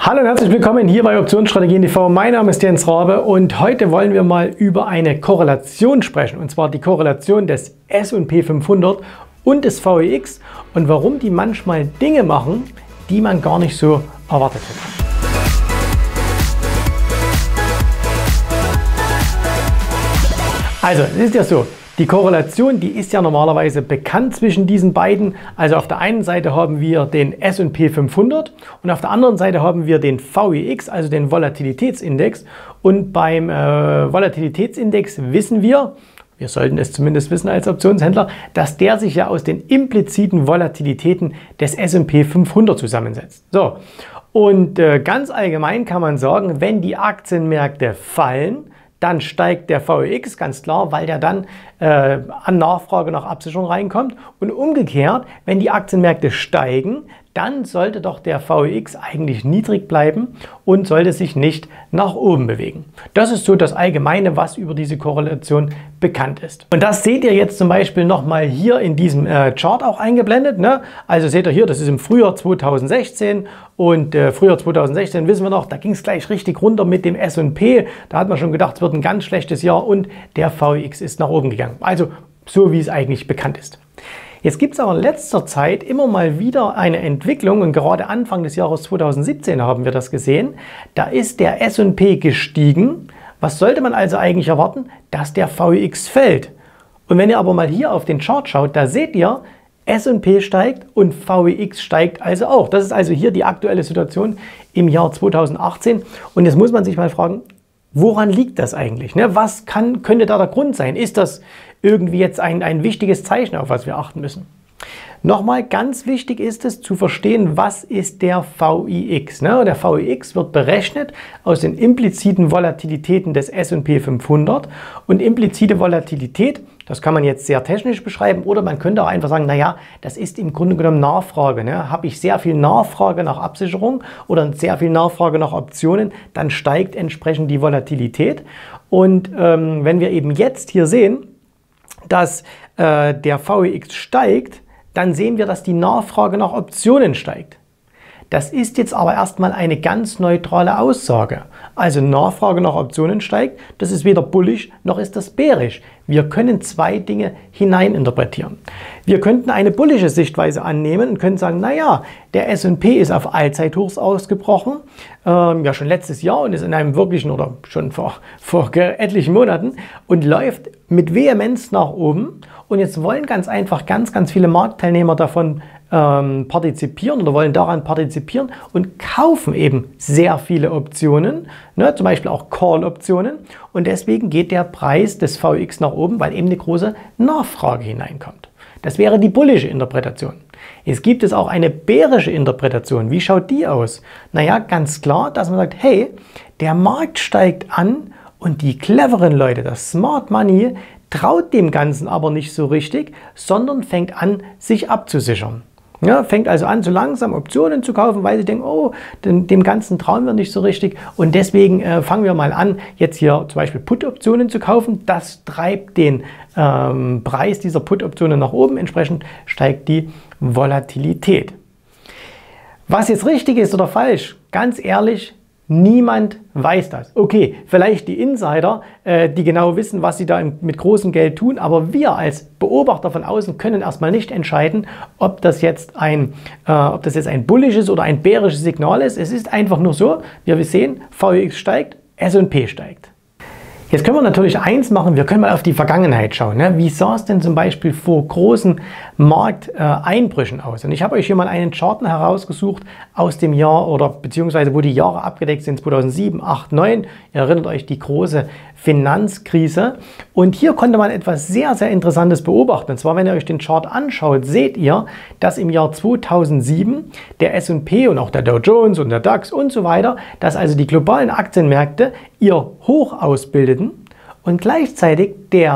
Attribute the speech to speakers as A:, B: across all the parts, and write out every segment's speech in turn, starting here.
A: Hallo und herzlich willkommen hier bei Optionsstrategien TV. Mein Name ist Jens Rabe und heute wollen wir mal über eine Korrelation sprechen. Und zwar die Korrelation des S&P 500 und des VIX und warum die manchmal Dinge machen, die man gar nicht so erwartet hätte. Also, es ist ja so, die Korrelation, die ist ja normalerweise bekannt zwischen diesen beiden. Also auf der einen Seite haben wir den S&P 500 und auf der anderen Seite haben wir den VIX, also den Volatilitätsindex. Und beim Volatilitätsindex wissen wir sollten es zumindest wissen als Optionshändler, dass der sich ja aus den impliziten Volatilitäten des S&P 500 zusammensetzt. So, und ganz allgemein kann man sagen, wenn die Aktienmärkte fallen, dann steigt der VIX, ganz klar, weil der dann an Nachfrage nach Absicherung reinkommt. Und umgekehrt, wenn die Aktienmärkte steigen, dann sollte doch der VIX eigentlich niedrig bleiben und sollte sich nicht nach oben bewegen. Das ist so das Allgemeine, was über diese Korrelation bekannt ist. Und das seht ihr jetzt zum Beispiel nochmal hier in diesem Chart auch eingeblendet. Ne? Also seht ihr hier, das ist im Frühjahr 2016 und Frühjahr 2016 wissen wir noch, da ging es gleich richtig runter mit dem S&P. Da hat man schon gedacht, es wird ein ganz schlechtes Jahr und der VIX ist nach oben gegangen. Also so wie es eigentlich bekannt ist. Jetzt gibt es aber in letzter Zeit immer mal wieder eine Entwicklung und gerade Anfang des Jahres 2017 haben wir das gesehen. Da ist der S&P gestiegen. Was sollte man also eigentlich erwarten? Dass der VIX fällt. Und wenn ihr aber mal hier auf den Chart schaut, da seht ihr, S&P steigt und VIX steigt also auch. Das ist also hier die aktuelle Situation im Jahr 2018. Und jetzt muss man sich mal fragen, woran liegt das eigentlich? Was könnte da der Grund sein? Ist das irgendwie jetzt ein wichtiges Zeichen, auf was wir achten müssen? Nochmal, ganz wichtig ist es zu verstehen, was ist der VIX? Der VIX wird berechnet aus den impliziten Volatilitäten des S&P 500 und implizite Volatilität, das kann man jetzt sehr technisch beschreiben oder man könnte auch einfach sagen, naja, das ist im Grunde genommen Nachfrage. Habe ich sehr viel Nachfrage nach Absicherung oder sehr viel Nachfrage nach Optionen, dann steigt entsprechend die Volatilität. Und wenn wir eben jetzt hier sehen, dass der VIX steigt, dann sehen wir, dass die Nachfrage nach Optionen steigt. Das ist jetzt aber erstmal eine ganz neutrale Aussage. Also Nachfrage nach Optionen steigt, das ist weder bullish noch ist das bearish. Wir können zwei Dinge hineininterpretieren. Wir könnten eine bullische Sichtweise annehmen und können sagen, naja, der S&P ist auf Allzeithochs ausgebrochen, ja schon letztes Jahr und ist in einem wirklichen oder schon vor etlichen Monaten und läuft mit Vehemenz nach oben. Und jetzt wollen ganz einfach ganz viele Marktteilnehmer davon partizipieren oder wollen daran partizipieren und kaufen eben sehr viele Optionen, zum Beispiel auch Call-Optionen. Und deswegen geht der Preis des VIX nach oben, weil eben eine große Nachfrage hineinkommt. Das wäre die bullische Interpretation. Jetzt gibt es auch eine bärische Interpretation. Wie schaut die aus? Naja, ganz klar, dass man sagt, hey, der Markt steigt an und die cleveren Leute, das Smart Money, traut dem Ganzen aber nicht so richtig, sondern fängt an, sich abzusichern. Ja, fängt also an, so langsam Optionen zu kaufen, weil sie denken, oh, dem Ganzen trauen wir nicht so richtig. Und deswegen fangen wir mal an, jetzt hier zum Beispiel Put-Optionen zu kaufen. Das treibt den Preis dieser Put-Optionen nach oben. Entsprechend steigt die Volatilität. Was jetzt richtig ist oder falsch, ganz ehrlich, niemand weiß das. Okay, vielleicht die Insider, die genau wissen, was sie da mit großem Geld tun, aber wir als Beobachter von außen können erstmal nicht entscheiden, ob das jetzt ein bullisches oder ein bärisches Signal ist. Es ist einfach nur so, wie wir sehen, VIX steigt, S&P steigt. Jetzt können wir natürlich eins machen, wir können mal auf die Vergangenheit schauen. Wie sah es denn zum Beispiel vor großen Markteinbrüchen aus? Und ich habe euch hier mal einen Chart herausgesucht aus dem Jahr oder beziehungsweise wo die Jahre abgedeckt sind, 2007, 8, 9. Ihr erinnert euch, die große Finanzkrise. Und hier konnte man etwas sehr Interessantes beobachten. Und zwar, wenn ihr euch den Chart anschaut, seht ihr, dass im Jahr 2007 der S&P und auch der Dow Jones und der DAX und so weiter, dass also die globalen Aktienmärkte ihr Hoch ausbildeten und gleichzeitig der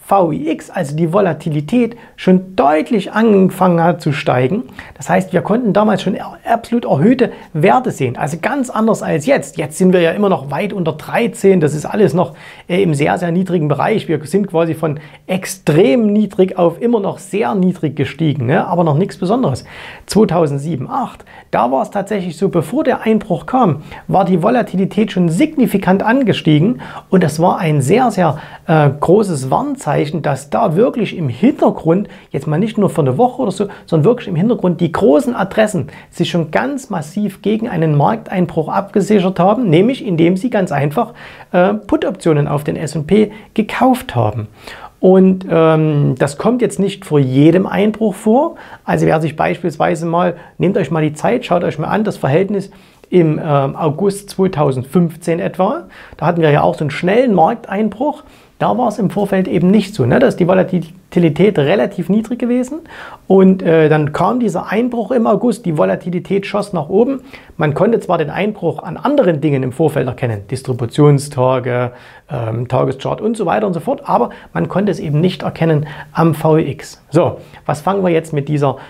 A: VIX, also die Volatilität, schon deutlich angefangen hat zu steigen. Das heißt, wir konnten damals schon absolut erhöhte Werte sehen. Also ganz anders als jetzt. Jetzt sind wir ja immer noch weit unter 13. Das ist alles noch im sehr, sehr niedrigen Bereich. Wir sind quasi von extrem niedrig auf immer noch sehr niedrig gestiegen, ne? Aber noch nichts Besonderes. 2007, 2008, da war es tatsächlich so, bevor der Einbruch kam, war die Volatilität schon signifikant angestiegen und das war ein sehr, sehr großes Warnzeichen, dass da wirklich im Hintergrund, jetzt mal nicht nur für eine Woche oder so, sondern wirklich im Hintergrund die großen Adressen sich schon ganz massiv gegen einen Markteinbruch abgesichert haben, nämlich indem sie ganz einfach Put-Optionen auf den S&P gekauft haben. Und das kommt jetzt nicht vor jedem Einbruch vor. Also wer sich beispielsweise mal, nehmt euch mal die Zeit, schaut euch mal an, das Verhältnis im August 2015 etwa. Da hatten wir ja auch so einen schnellen Markteinbruch. Da war es im Vorfeld eben nicht so, ne? Da ist die Volatilität relativ niedrig gewesen und dann kam dieser Einbruch im August, die Volatilität schoss nach oben. Man konnte zwar den Einbruch an anderen Dingen im Vorfeld erkennen, Distributionstage, Tageschart und so weiter und so fort, aber man konnte es eben nicht erkennen am VIX. So, was fangen wir jetzt mit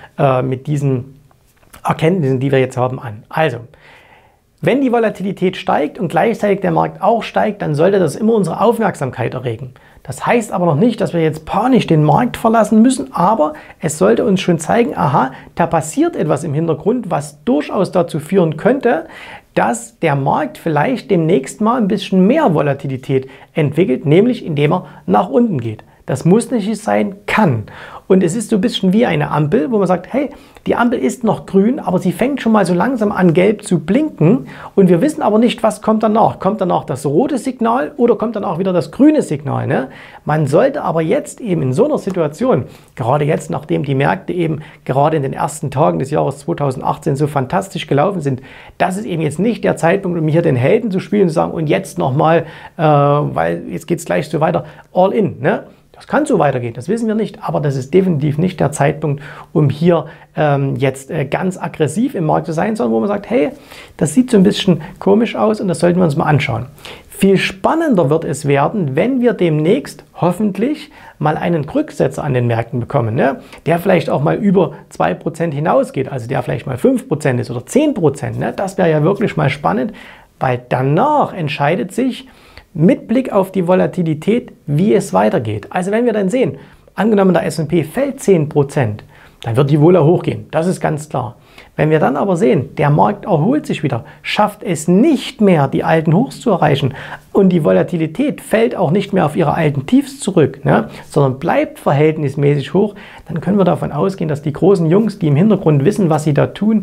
A: diesen Erkenntnissen, die wir jetzt haben, an? Also, wenn die Volatilität steigt und gleichzeitig der Markt auch steigt, dann sollte das immer unsere Aufmerksamkeit erregen. Das heißt aber noch nicht, dass wir jetzt panisch den Markt verlassen müssen, aber es sollte uns schon zeigen, aha, da passiert etwas im Hintergrund, was durchaus dazu führen könnte, dass der Markt vielleicht demnächst mal ein bisschen mehr Volatilität entwickelt, nämlich indem er nach unten geht. Das muss nicht sein, kann. Und es ist so ein bisschen wie eine Ampel, wo man sagt, hey, die Ampel ist noch grün, aber sie fängt schon mal so langsam an, gelb zu blinken. Und wir wissen aber nicht, was kommt danach. Kommt danach das rote Signal oder kommt dann auch wieder das grüne Signal, ne? Man sollte aber jetzt eben in so einer Situation, gerade jetzt, nachdem die Märkte eben gerade in den ersten Tagen des Jahres 2018 so fantastisch gelaufen sind, das ist eben jetzt nicht der Zeitpunkt, um hier den Helden zu spielen und zu sagen, und jetzt nochmal, weil jetzt geht es gleich so weiter, all in, ne? Das kann so weitergehen, das wissen wir nicht, aber das ist definitiv nicht der Zeitpunkt, um hier jetzt ganz aggressiv im Markt zu sein, sondern wo man sagt, hey, das sieht so ein bisschen komisch aus und das sollten wir uns mal anschauen. Viel spannender wird es werden, wenn wir demnächst hoffentlich mal einen Rücksetzer an den Märkten bekommen, ne? Der vielleicht auch mal über 2% hinausgeht, also der vielleicht mal 5% ist oder 10%. Ne? Das wäre ja wirklich mal spannend, weil danach entscheidet sich, mit Blick auf die Volatilität, wie es weitergeht. Also wenn wir dann sehen, angenommen der S&P fällt 10%, dann wird die Vola hochgehen, das ist ganz klar. Wenn wir dann aber sehen, der Markt erholt sich wieder, schafft es nicht mehr, die alten Hochs zu erreichen und die Volatilität fällt auch nicht mehr auf ihre alten Tiefs zurück, ne, sondern bleibt verhältnismäßig hoch, dann können wir davon ausgehen, dass die großen Jungs, die im Hintergrund wissen, was sie da tun,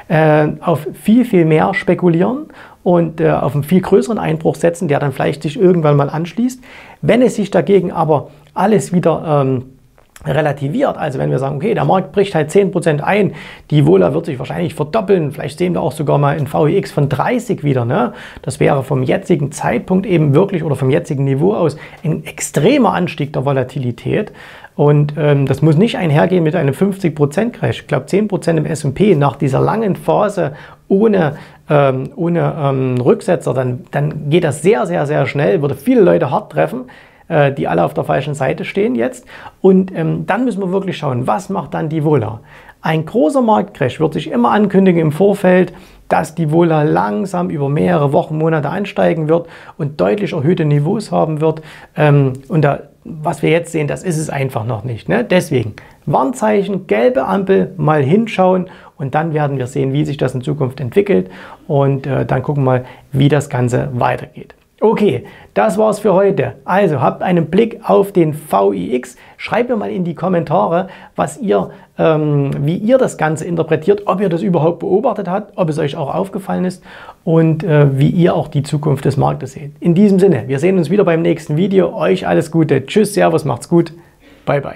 A: auf viel, viel mehr spekulieren und auf einen viel größeren Einbruch setzen, der dann vielleicht sich irgendwann mal anschließt. Wenn es sich dagegen aber alles wieder relativiert, also wenn wir sagen, okay, der Markt bricht halt 10% ein, die Vola wird sich wahrscheinlich verdoppeln, vielleicht sehen wir auch sogar mal ein VIX von 30 wieder, ne? Das wäre vom jetzigen Zeitpunkt eben wirklich oder vom jetzigen Niveau aus ein extremer Anstieg der Volatilität. Und das muss nicht einhergehen mit einem 50% Crash. Ich glaube 10% im S&P nach dieser langen Phase ohne Rücksetzer, dann geht das sehr, sehr, sehr schnell, würde viele Leute hart treffen, die alle auf der falschen Seite stehen jetzt. Und dann müssen wir wirklich schauen, was macht dann die Vola? Ein großer Marktcrash wird sich immer ankündigen im Vorfeld, dass die Vola langsam über mehrere Wochen, Monate ansteigen wird und deutlich erhöhte Niveaus haben wird. Was wir jetzt sehen, das ist es einfach noch nicht, ne? Deswegen Warnzeichen, gelbe Ampel, mal hinschauen und dann werden wir sehen, wie sich das in Zukunft entwickelt und dann gucken wir mal, wie das Ganze weitergeht. Okay, das war's für heute. Also habt einen Blick auf den VIX. Schreibt mir mal in die Kommentare, wie ihr das Ganze interpretiert, ob ihr das überhaupt beobachtet habt, ob es euch auch aufgefallen ist und wie ihr auch die Zukunft des Marktes seht. In diesem Sinne, wir sehen uns wieder beim nächsten Video. Euch alles Gute. Tschüss, Servus, macht's gut. Bye, bye.